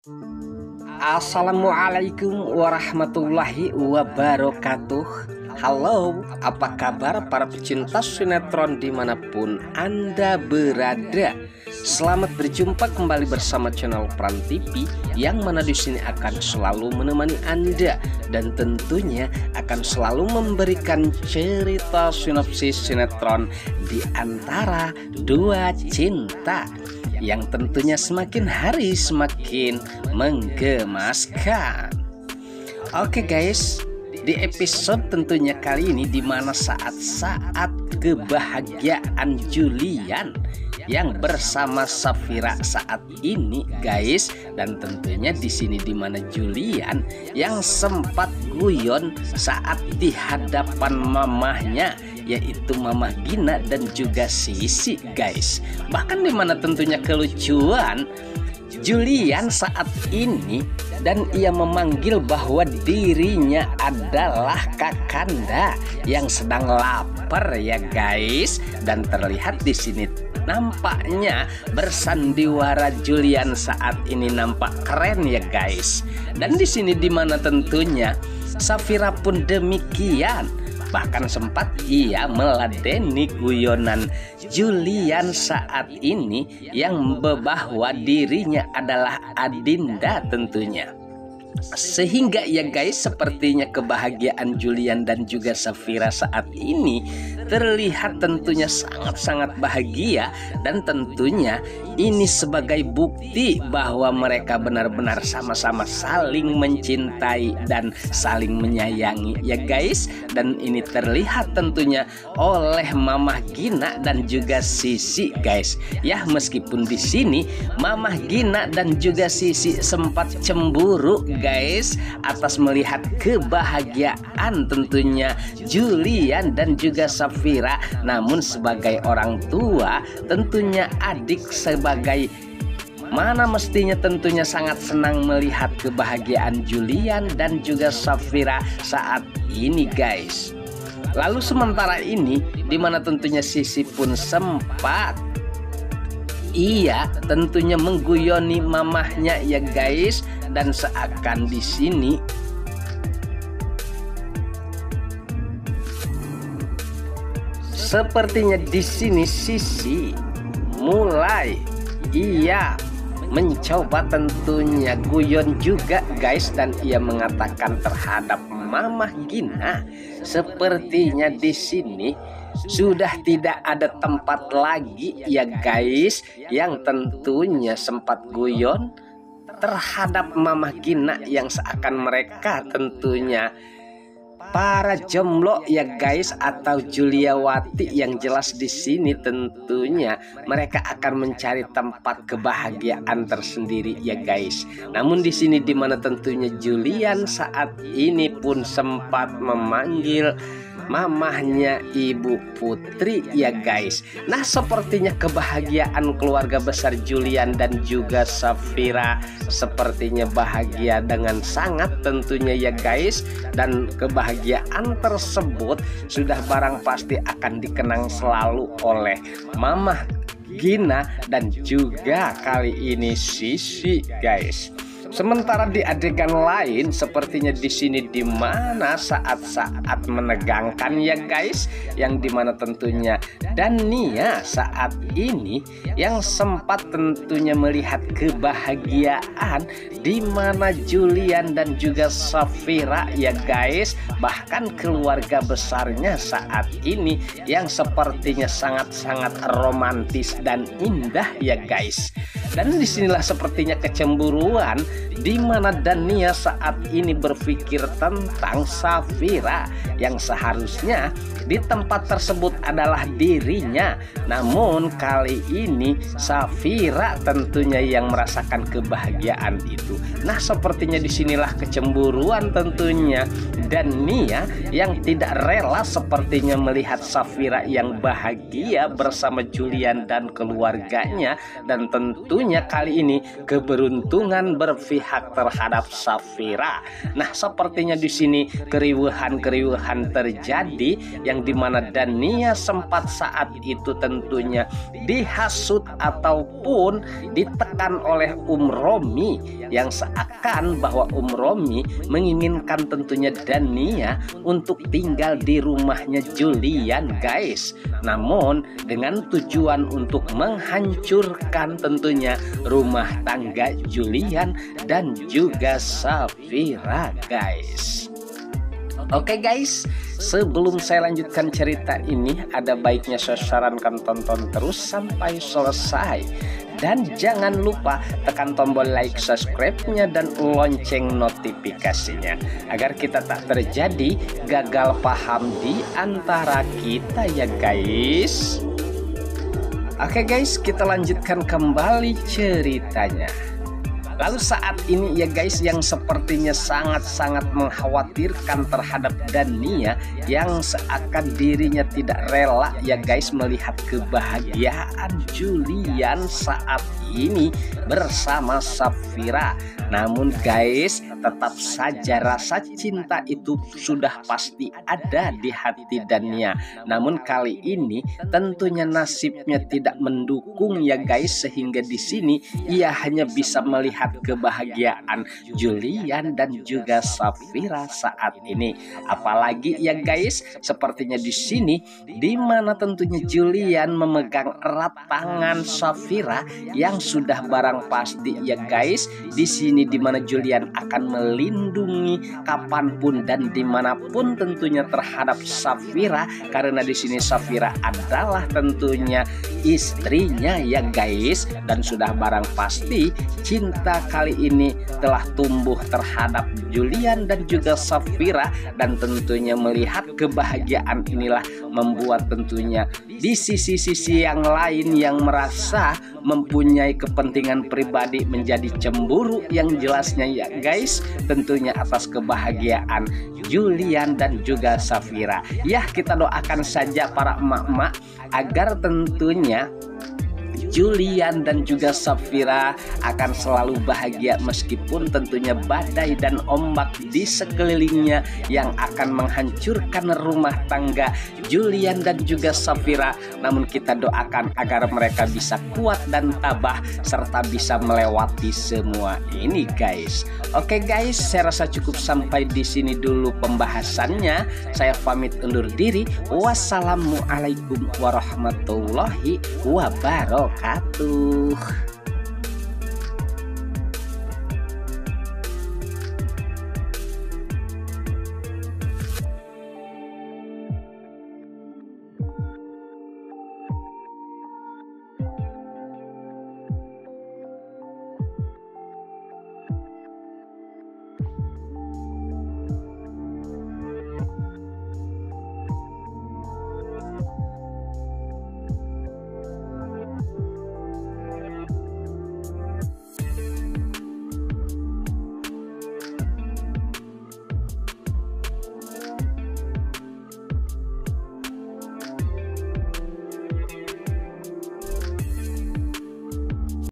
Assalamualaikum warahmatullahi wabarakatuh. Halo, apa kabar para pecinta sinetron dimanapun Anda berada? Selamat berjumpa kembali bersama channel Pran TV, yang mana di sini akan selalu menemani Anda dan tentunya akan selalu memberikan cerita sinopsis sinetron di antara dua cinta yang tentunya semakin hari semakin menggemaskan. Oke guys, di episode tentunya kali ini di mana saat-saat kebahagiaan Julian yang bersama Safira saat ini guys, dan tentunya di sini di mana Julian yang sempat guyon saat di hadapan mamahnya, yaitu Mama Gina dan juga Sisi guys. Bahkan dimana tentunya kelucuan Julian saat ini, dan ia memanggil bahwa dirinya adalah Kakanda yang sedang lapar ya guys. Dan terlihat di sini nampaknya bersandiwara Julian saat ini nampak keren ya guys. Dan di sini dimana tentunya Safira pun demikian. Bahkan sempat ia meladeni guyonan Julian saat ini yang bahwa dirinya adalah Adinda tentunya. Sehingga ya guys, sepertinya kebahagiaan Julian dan juga Safira saat ini terlihat tentunya sangat-sangat bahagia. Dan tentunya ini sebagai bukti bahwa mereka benar-benar sama-sama saling mencintai dan saling menyayangi ya guys. Dan ini terlihat tentunya oleh Mamah Gina dan juga Sisi guys. Ya, meskipun di sini Mamah Gina dan juga Sisi sempat cemburu guys atas melihat kebahagiaan tentunya Julian dan juga Safira. Namun sebagai orang tua tentunya adik sebagai mana mestinya tentunya sangat senang melihat kebahagiaan Julian dan juga Safira saat ini guys. Lalu sementara ini dimana tentunya Sisi pun sempat tentunya mengguyoni mamahnya ya guys. Dan seakan di sini sepertinya di sini Sisi mulai mencoba tentunya guyon juga guys. Dan ia mengatakan terhadap Mamah Gina, sepertinya di sini sudah tidak ada tempat lagi ya guys, yang tentunya sempat guyon terhadap Mamah Gina yang seakan mereka tentunya para jomblo ya guys, atau Juliawati yang jelas di sini tentunya mereka akan mencari tempat kebahagiaan tersendiri ya guys. Namun di sini dimana tentunya Julian saat ini pun sempat memanggil mamahnya Ibu Putri ya guys. Nah, sepertinya kebahagiaan keluarga besar Julian dan juga Safira sepertinya bahagia dengan sangat tentunya ya guys. Dan kebahagiaan tersebut sudah barang pasti akan dikenang selalu oleh Mamah Gina dan juga kali ini Sisi guys. Sementara di adegan lain sepertinya di sini dimana saat-saat menegangkan ya guys, yang dimana tentunya Dania saat ini yang sempat tentunya melihat kebahagiaan dimana Julian dan juga Safira ya guys, bahkan keluarga besarnya saat ini yang sepertinya sangat-sangat romantis dan indah ya guys. Dan disinilah sepertinya kecemburuan di mana Dania saat ini berpikir tentang Safira yang seharusnya di tempat tersebut adalah dirinya. Namun kali ini Safira tentunya yang merasakan kebahagiaan itu. Nah, sepertinya disinilah kecemburuan tentunya Dania yang tidak rela sepertinya melihat Safira yang bahagia bersama Julian dan keluarganya. Dan tentunya kali ini keberuntungan sepihak terhadap Safira. Nah, sepertinya di sini keriuhan terjadi yang dimana Dania sempat saat itu tentunya dihasut ataupun ditekan oleh Romi, yang seakan bahwa Romi menginginkan tentunya Dania untuk tinggal di rumahnya Julian, guys. Namun dengan tujuan untuk menghancurkan tentunya rumah tangga Julian dan juga Safira, guys. Oke guys, sebelum saya lanjutkan cerita ini, ada baiknya saya sarankan tonton terus sampai selesai. Dan jangan lupa tekan tombol like, subscribe-nya, dan lonceng notifikasinya, agar kita tak terjadi gagal paham di antara kita ya guys. Oke guys, kita lanjutkan kembali ceritanya. Lalu saat ini ya guys, yang sepertinya sangat-sangat mengkhawatirkan terhadap Dania, yang seakan dirinya tidak rela ya guys melihat kebahagiaan Julian saat ini bersama Safira. Namun guys, tetap saja rasa cinta itu sudah pasti ada di hati Dania. Namun kali ini tentunya nasibnya tidak mendukung ya guys, sehingga di sini ia hanya bisa melihat kebahagiaan Julian dan juga Safira saat ini. Apalagi ya guys, sepertinya di sini di mana tentunya Julian memegang erat tangan Safira, yang sudah barang pasti ya guys, di sini di mana Julian akan melindungi kapanpun dan dimanapun tentunya terhadap Safira, karena di sini Safira adalah tentunya istrinya ya guys, dan sudah barang pasti cinta kali ini telah tumbuh terhadap Julian dan juga Safira. Dan tentunya melihat kebahagiaan inilah membuat tentunya di sisi-sisi yang lain yang merasa mempunyai kepentingan pribadi menjadi cemburu yang jelasnya ya guys, tentunya atas kebahagiaan Julian dan juga Safira. Ya, kita doakan saja para emak-emak agar tentunya Julian dan juga Safira akan selalu bahagia meskipun tentunya badai dan ombak di sekelilingnya yang akan menghancurkan rumah tangga Julian dan juga Safira. Namun kita doakan agar mereka bisa kuat dan tabah serta bisa melewati semua ini guys. Oke guys, saya rasa cukup sampai di sini dulu pembahasannya. Saya pamit undur diri. Wassalamualaikum warahmatullahi wabarakatuh.